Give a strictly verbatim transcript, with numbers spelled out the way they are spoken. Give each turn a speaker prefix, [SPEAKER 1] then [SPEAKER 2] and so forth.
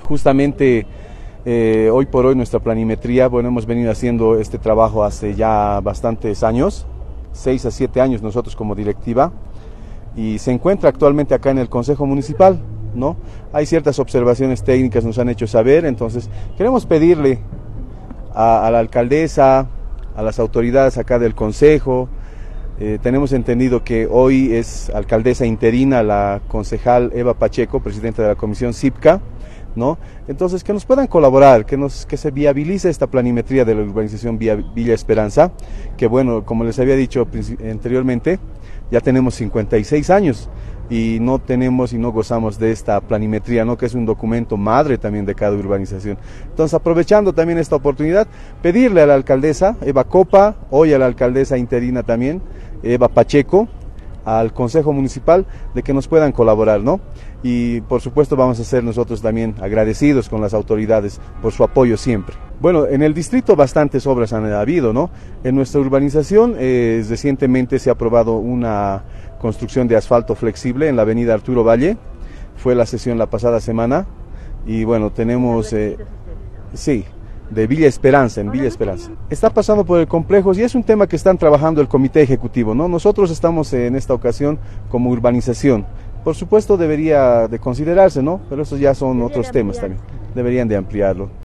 [SPEAKER 1] Justamente eh, hoy por hoy nuestra planimetría, bueno, hemos venido haciendo este trabajo hace ya bastantes años, seis a siete años nosotros como directiva, y se encuentra actualmente acá en el Consejo Municipal, ¿no? Hay ciertas observaciones técnicas, nos han hecho saber, entonces queremos pedirle a, a la alcaldesa, a las autoridades acá del Consejo. Eh, tenemos entendido que hoy es alcaldesa interina la concejal Eva Pacheco, presidenta de la Comisión CIPCA, ¿no? Entonces, que nos puedan colaborar, que, nos, que se viabilice esta planimetría de la urbanización Villa, Villa Esperanza, que bueno, como les había dicho anteriormente, ya tenemos cincuenta y seis años y no tenemos y no gozamos de esta planimetría, ¿no? Que es un documento madre también de cada urbanización. Entonces, aprovechando también esta oportunidad, pedirle a la alcaldesa Eva Copa, hoy a la alcaldesa interina también, Eva Pacheco, al Consejo Municipal, de que nos puedan colaborar, ¿no? Y por supuesto vamos a ser nosotros también agradecidos con las autoridades por su apoyo siempre. Bueno, en el distrito bastantes obras han habido, ¿no? En nuestra urbanización eh, recientemente se ha aprobado una construcción de asfalto flexible en la avenida Arturo Valle, fue la sesión la pasada semana, y bueno, tenemos... Eh, sí, de Villa Esperanza, en Villa Esperanza. Está pasando por el complejo y es un tema que están trabajando el comité ejecutivo, ¿no? Nosotros estamos en esta ocasión como urbanización. Por supuesto debería de considerarse, ¿no? Pero esos ya son otros temas también. Deberían de ampliarlo.